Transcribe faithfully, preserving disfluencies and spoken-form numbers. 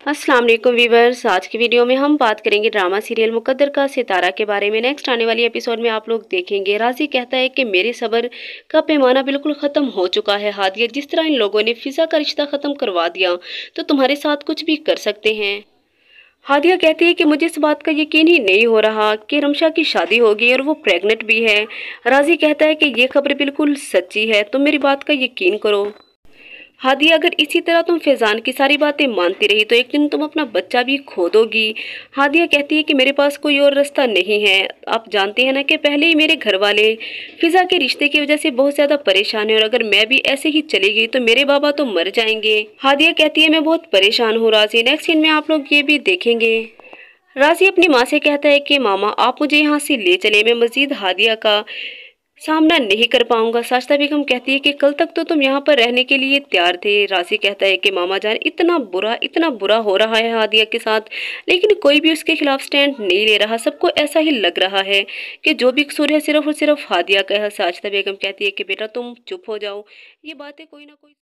अस्सलाम वालेकुम वीवर्स। आज की वीडियो में हम बात करेंगे ड्रामा सीरियल मुकद्दर का सितारा के बारे में। नेक्स्ट आने वाली एपिसोड में आप लोग देखेंगे राजी कहता है कि मेरे सब्र का पैमाना बिल्कुल ख़त्म हो चुका है हादिया, जिस तरह इन लोगों ने फ़िज़ा का रिश्ता ख़त्म करवा दिया तो तुम्हारे साथ कुछ भी कर सकते हैं। हादिया कहती है कि मुझे इस बात का यकीन ही नहीं हो रहा कि रमशा की शादी होगी और वो प्रेग्नेंट भी है। राजी कहता है कि ये खबर बिल्कुल सच्ची है, तुम मेरी बात का यकीन करो। हादिया, अगर इसी तरह तुम फैजान की सारी बातें मानती रही तो एक दिन तुम अपना बच्चा भी खो दोगी। हादिया कहती है कि मेरे पास कोई और रास्ता नहीं है। आप जानते हैं ना कि पहले ही मेरे घर वाले फिजा के रिश्ते की वजह से बहुत ज्यादा परेशान है और अगर मैं भी ऐसे ही चली गई तो मेरे बाबा तो मर जाएंगे। हादिया कहती है मैं बहुत परेशान हूँ राजी। नेक्स्ट सीन में आप लोग ये भी देखेंगे। राजी अपनी माँ से कहता है कि मामा आप मुझे यहाँ से ले चले, मैं मजीद हादिया का सामना नहीं कर पाऊंगा। साजिदा बेगम कहती है कि कल तक तो तुम यहाँ पर रहने के लिए तैयार थे। राजी कहता है कि मामा जान इतना बुरा इतना बुरा हो रहा है हादिया के साथ, लेकिन कोई भी उसके खिलाफ स्टैंड नहीं ले रहा। सबको ऐसा ही लग रहा है कि जो भी कसूर है सिर्फ और सिर्फ हादिया का है। साजिदा बेगम कहती है कि बेटा तुम चुप हो जाओ, ये बातें कोई ना कोई